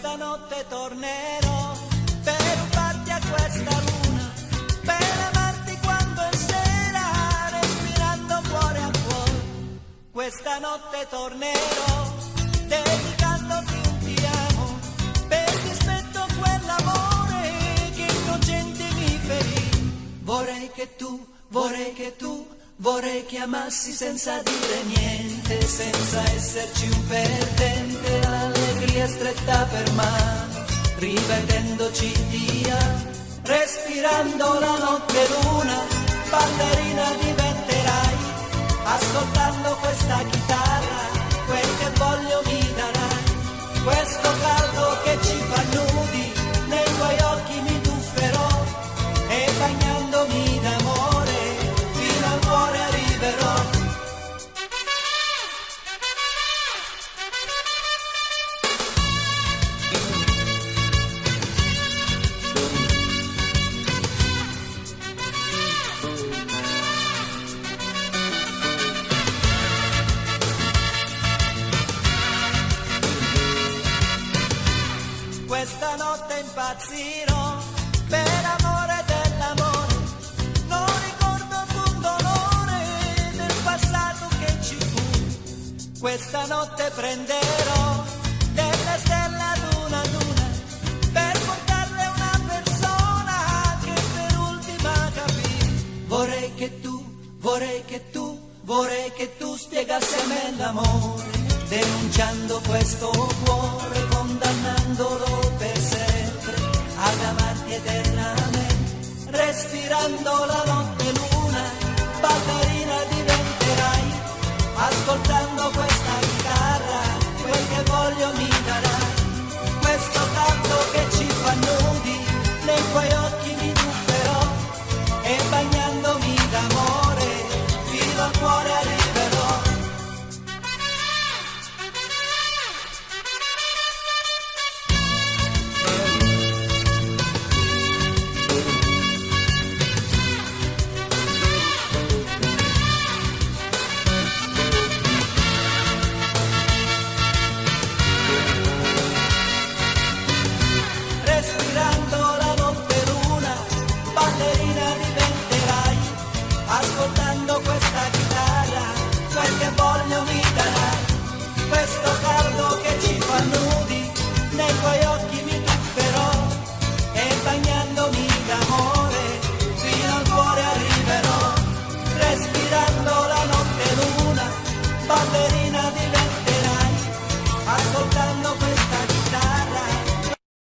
Questa notte tornerò per rubarti a questa luna, per amarti quando è sera, respirando cuore a cuore. Questa notte tornerò dedicandoti un ti amo, perché aspetto quell'amore che innocente mi ferì. Vorrei che tu, vorrei che amassi senza dire niente, senza esserci un perdente, l'allegria stretta per mano, rivedendoci via, respirando la notte luna, ballerina diventerai, ascoltando questa chitarra, quel che voglio mi darai, questo caldo che ci fa nudi, nei tuoi occhi mi tufferò, e bagnandomi d'amore, fino al cuore arriverò. Questa notte impazzirò per amore dell'amore, non ricordo con dolore del passato che ci fu. Questa notte prenderò delle stelle ad una, per portarle una persona che per ultima capì. Vorrei che tu spiegassi a me l'amore, denunciando questo cuore, condannandolo per sempre, ad amarti eternamente, respirando la notte